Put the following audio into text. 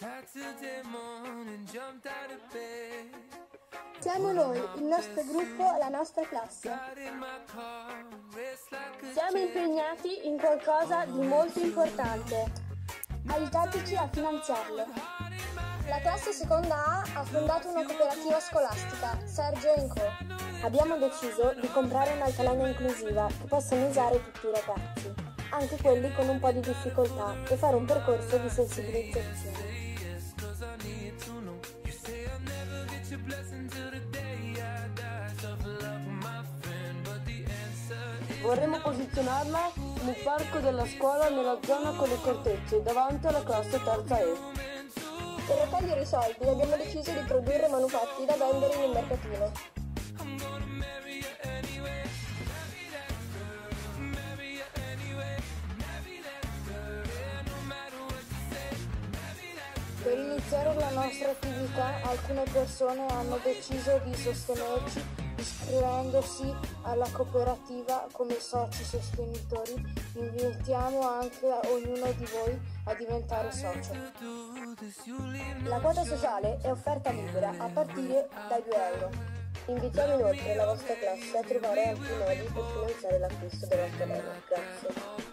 Siamo noi, il nostro gruppo, la nostra classe. Siamo impegnati in qualcosa di molto importante. Aiutateci a finanziarlo. La classe seconda A ha fondato una cooperativa scolastica, Sergio & Co. Abbiamo deciso di comprare un'altalena inclusiva che possono usare tutti i ragazzi, anche quelli con un po' di difficoltà, e fare un percorso di sensibilizzazione. Vorremmo posizionarla nel parco della scuola nella zona con le cortecce, davanti alla classe terza E. Per raccogliere i soldi abbiamo deciso di produrre manufatti da vendere in un mercatino. Per iniziare la nostra attività alcune persone hanno deciso di sostenerci iscrivendosi alla cooperativa come soci sostenitori. Invitiamo anche ognuno di voi a diventare socio. La quota sociale è offerta libera a partire dai 2 euro. Invitiamo inoltre la vostra classe a trovare altri modi per finanziare l'acquisto dell'altalena. Grazie.